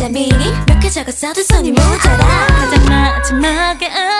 진짜 미니 몇 개 적었어도 손이 모자라 가장 마지막에